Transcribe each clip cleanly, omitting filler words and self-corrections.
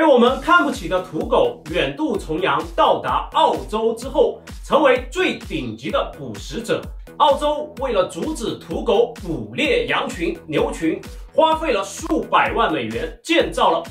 我们看不起的土狗远渡重洋到达澳洲之后，成为最顶级的捕食者。澳洲为了阻止土狗捕猎羊群、牛群，花费了数百万美元，建造了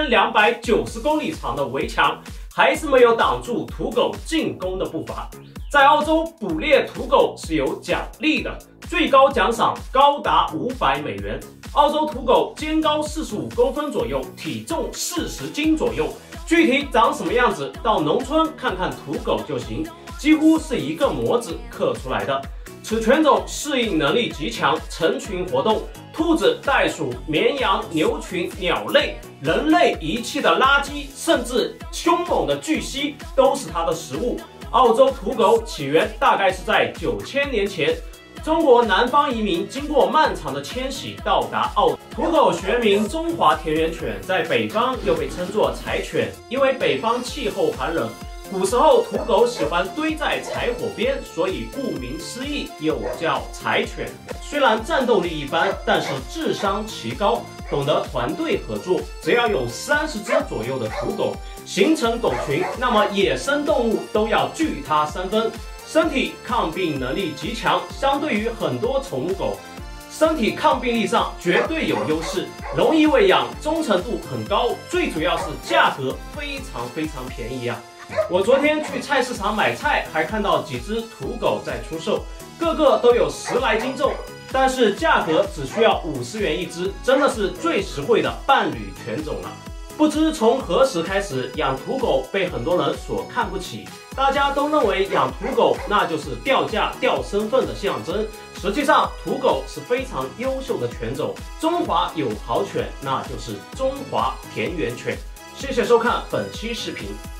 5290公里长的围墙，还是没有挡住土狗进攻的步伐。在澳洲捕猎土狗是有奖励的，最高奖赏高达500美元。澳洲土狗肩高45公分左右，体重40斤左右。具体长什么样子，到农村看看土狗就行，几乎是一个模子刻出来的。此犬种适应能力极强，成群活动，兔子、袋鼠、绵羊、牛群、鸟类、人类遗弃的垃圾，甚至凶猛的巨蜥都是它的食物。澳洲土狗起源大概是在9000年前，中国南方移民经过漫长的迁徙到达澳洲。土狗学名中华田园犬，在北方又被称作柴犬，因为北方气候寒冷。古时候土狗喜欢堆在柴火边，所以顾名思义又叫柴犬。虽然战斗力一般，但是智商奇高，懂得团队合作。只要有30只左右的土狗形成狗群，那么野生动物都要惧它3分。身体抗病能力极强，相对于很多宠物狗，身体抗病力上绝对有优势，容易喂养，忠诚度很高，最主要是价格非常便宜啊！我昨天去菜市场买菜，还看到几只土狗在出售，个个都有10来斤重，但是价格只需要50元一只，真的是最实惠的伴侣犬种了。不知从何时开始，养土狗被很多人所看不起，大家都认为养土狗那就是掉价、掉身份的象征。实际上，土狗是非常优秀的犬种，中华有好犬，那就是中华田园犬。谢谢收看本期视频。